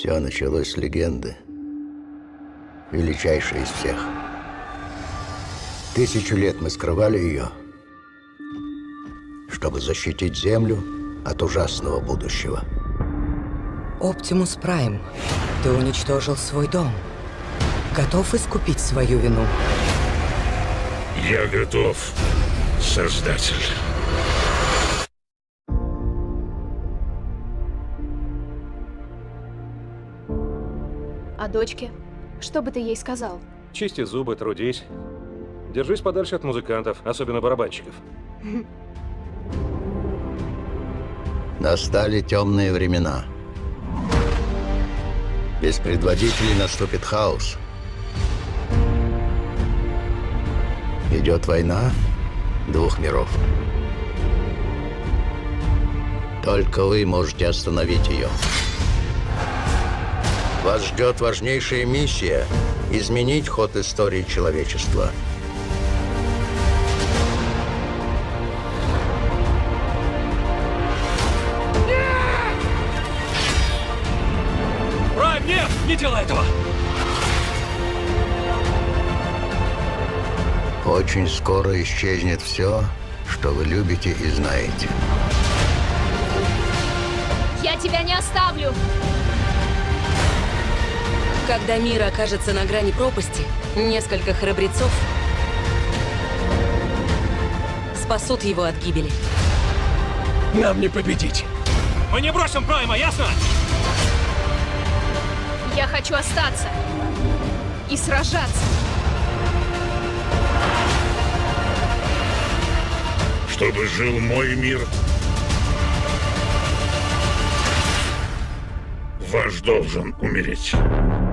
Все началось с легенды, величайшей из всех. 1000 лет мы скрывали ее, чтобы защитить Землю от ужасного будущего. Оптимус Прайм, ты уничтожил свой дом. Готов искупить свою вину? Я готов, Создатель. А дочке? Что бы ты ей сказал? Чисти зубы, трудись. Держись подальше от музыкантов, особенно барабанщиков. Настали темные времена. Без предводителей наступит хаос. Идет война 2 миров. Только вы можете остановить ее. Вас ждет важнейшая миссия – изменить ход истории человечества. Прайм, нет! Не делай этого! Очень скоро исчезнет все, что вы любите и знаете. Я тебя не оставлю! Когда мир окажется на грани пропасти, несколько храбрецов спасут его от гибели. Нам не победить. Мы не бросим Прайма, ясно? Я хочу остаться и сражаться. Чтобы жил мой мир, ваш должен умереть.